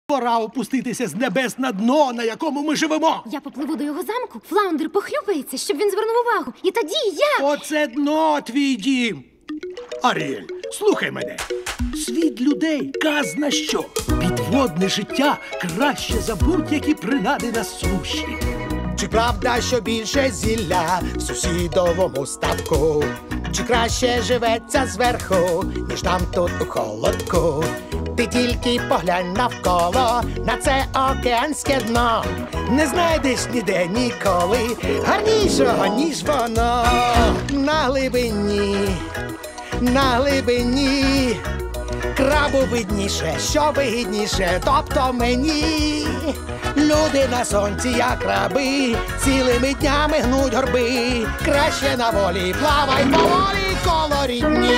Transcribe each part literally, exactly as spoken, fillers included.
Пора опуститися з небес на дно, на якому ми живемо. Я попливу до його замку, Флаундер похлюпається, щоб він звернув увагу. І тоді я... Оце дно твій дім. Аріель, слухай мене. Світ людей казна що. Підводне життя краще за будь-які принади на суші. Чи правда, що більше зілля в сусідовому ставку? Чи краще живеться зверху, ніж там тут у холодку? Ти тільки поглянь навколо на це океанське дно. Не знайдеш ніде ніколи гарнішого, ніж воно. На глибині, на глибині крабу видніше, що вигідніше, тобто мені. Люди на сонці, як краби, цілими днями гнуть горби. Краще на волі, плавай поволі, коло рідні.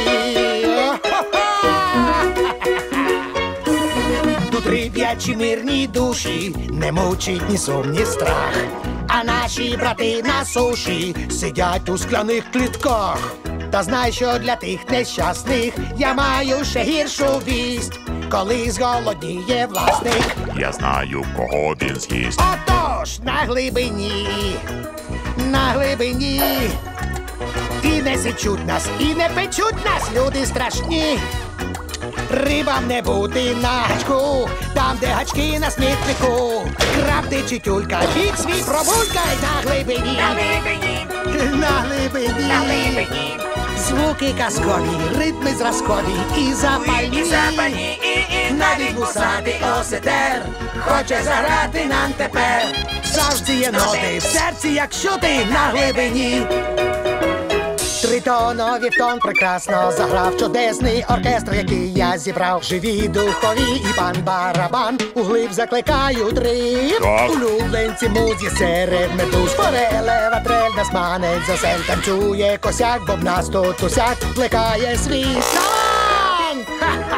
Тут риб'ячі мирні душі, не мучить ні сум, ні страх. А наші брати на суші сидять у скляних клітках. Та знай, що для тих нещасних я маю ще гіршу вість. Коли зголодніє власник, я знаю, кого він з'їсть. Отож, на глибині, на глибині. І не січуть нас, і не печуть нас, люди страшні. Рибам не бути на гачку, там, де гачки на смітнику. Краб ти чи тюлька, бік свій пробулькай на глибині. На глибині, на глибині, на глибині. Звуки казкові, ритми зразкові і запальні. І запальні, і, і навіть вусатий осетер хоче заграти нам тепер. Завжди є ноти в серці, якщо ти на глибині. Тритонові в тон прекрасно заграв чудесний оркестр, який я зібрав. Живі духові і пан барабан углиб закликають риб. Так. Улюбленці музі серед медуз. Форелева трель нас манить засель. Танцює косяк, бо в нас тут усяк плекає свій сон. Ха-ха!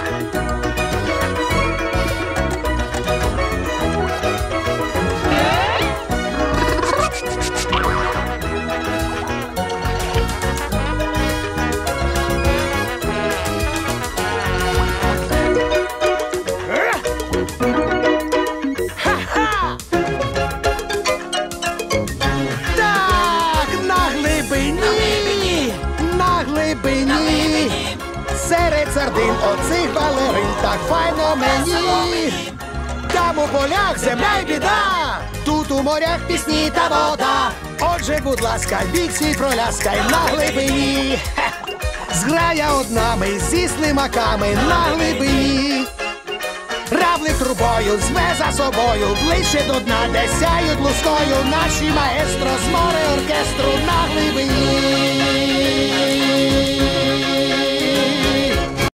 Серед сардин оцих балерин так файно мені. Там у полях земля й біда, тут у морях пісні та вода. Отже, будь ласка, бік свій проляскай на глибині. Хе! Зграя одна ми зі слимаками на глибині. Равлик трубою зве за собою ближче до дна, де сяють лускою наші маестро з море оркестру на глибині.